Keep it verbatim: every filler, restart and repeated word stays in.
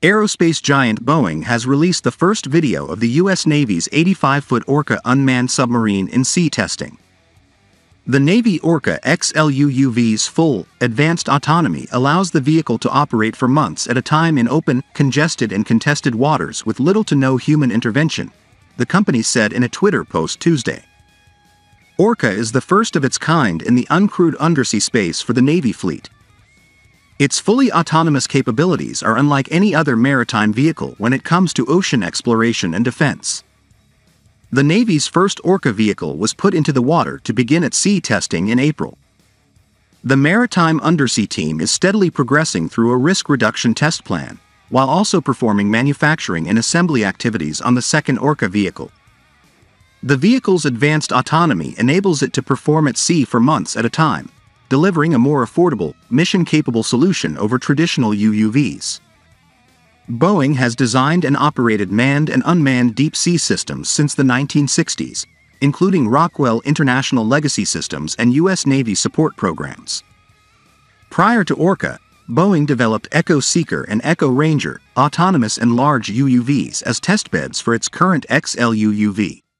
Aerospace giant Boeing has released the first video of the U S Navy's eighty-five foot Orca unmanned submarine in sea testing. The Navy Orca X L U U V's full, advanced autonomy allows the vehicle to operate for months at a time in open, congested and contested waters with little to no human intervention, the company said in a Twitter post Tuesday. Orca is the first of its kind in the uncrewed undersea space for the Navy fleet. Its fully autonomous capabilities are unlike any other maritime vehicle when it comes to ocean exploration and defense. The Navy's first Orca vehicle was put into the water to begin at sea testing in April. The Maritime Undersea team is steadily progressing through a risk reduction test plan, while also performing manufacturing and assembly activities on the second Orca vehicle. The vehicle's advanced autonomy enables it to perform at sea for months at a time, delivering a more affordable, mission-capable solution over traditional U U Vs. Boeing has designed and operated manned and unmanned deep-sea systems since the nineteen sixties, including Rockwell International Legacy Systems and U S Navy support programs. Prior to Orca, Boeing developed Echo Seeker and Echo Ranger, autonomous and large U U Vs as testbeds for its current X L U U V.